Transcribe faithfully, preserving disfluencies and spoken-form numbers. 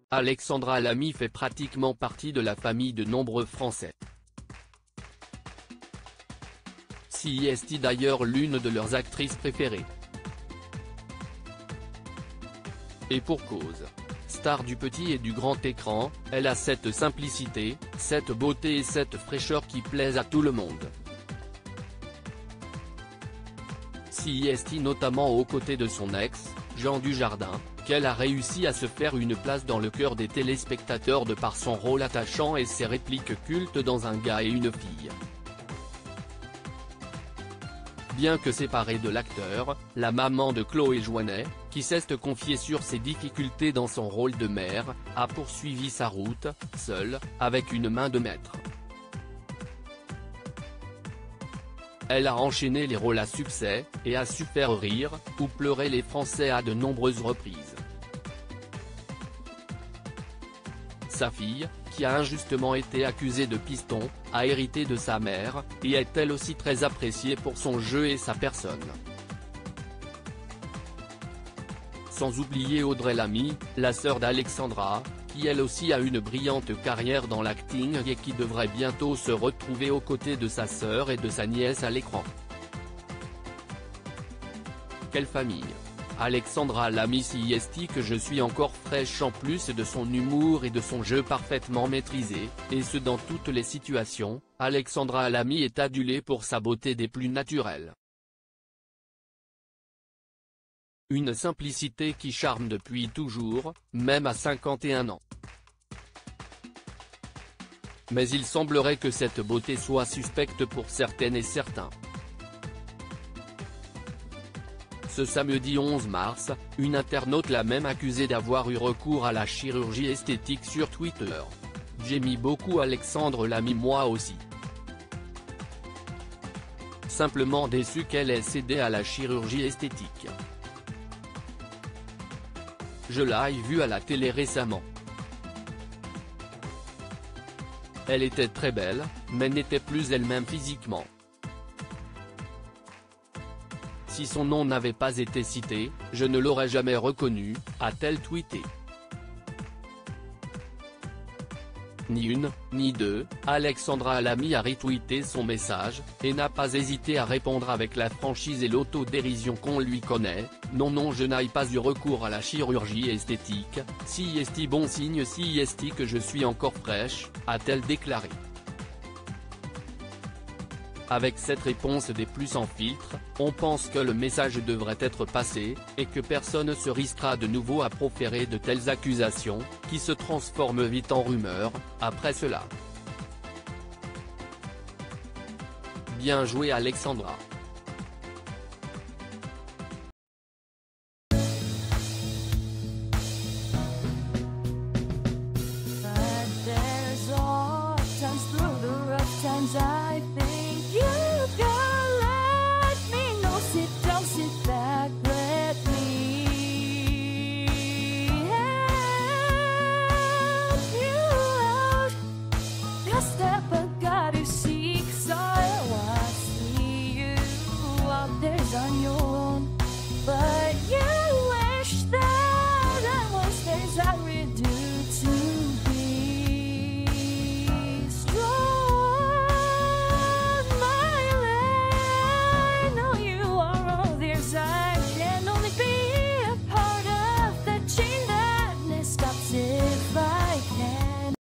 Alexandra Lamy fait pratiquement partie de la famille de nombreux Français. C'est d'ailleurs l'une de leurs actrices préférées. Et pour cause. Star du petit et du grand écran, elle a cette simplicité, cette beauté et cette fraîcheur qui plaisent à tout le monde. C'est notamment aux côtés de son ex, Jean Dujardin, qu'elle a réussi à se faire une place dans le cœur des téléspectateurs de par son rôle attachant et ses répliques cultes dans Un gars et une fille. Bien que séparée de l'acteur, la maman de Chloé Joinet, qui s'est confiée sur ses difficultés dans son rôle de mère, a poursuivi sa route, seule, avec une main de maître. Elle a enchaîné les rôles à succès, et a su faire rire, ou pleurer les Français à de nombreuses reprises. Sa fille, qui a injustement été accusée de piston, a hérité de sa mère, et est elle aussi très appréciée pour son jeu et sa personne. Sans oublier Audrey Lamy, la sœur d'Alexandra, qui elle aussi a une brillante carrière dans l'acting et qui devrait bientôt se retrouver aux côtés de sa sœur et de sa nièce à l'écran. Quelle famille! Alexandra Lamy c'est que je suis encore fraîche en plus de son humour et de son jeu parfaitement maîtrisé, et ce dans toutes les situations. Alexandra Lamy est adulée pour sa beauté des plus naturelles. Une simplicité qui charme depuis toujours, même à cinquante et un ans. Mais il semblerait que cette beauté soit suspecte pour certaines et certains. Ce samedi onze mars, une internaute l'a même accusé d'avoir eu recours à la chirurgie esthétique sur Twitter. J'ai mis beaucoup Alexandre Lamy moi aussi. Simplement déçu qu'elle ait cédé à la chirurgie esthétique. Je l'ai vue à la télé récemment. Elle était très belle, mais n'était plus elle-même physiquement. Si son nom n'avait pas été cité, je ne l'aurais jamais reconnu, a-t-elle tweeté. Ni une, ni deux, Alexandra Lamy a retweeté son message, et n'a pas hésité à répondre avec la franchise et l'autodérision qu'on lui connaît. Non non je n'ai pas eu recours à la chirurgie esthétique, c'est bon signe c'est que je suis encore fraîche, a-t-elle déclaré. Avec cette réponse des plus sans filtre, on pense que le message devrait être passé, et que personne ne se risquera de nouveau à proférer de telles accusations, qui se transforment vite en rumeurs, après cela. Bien joué Alexandra.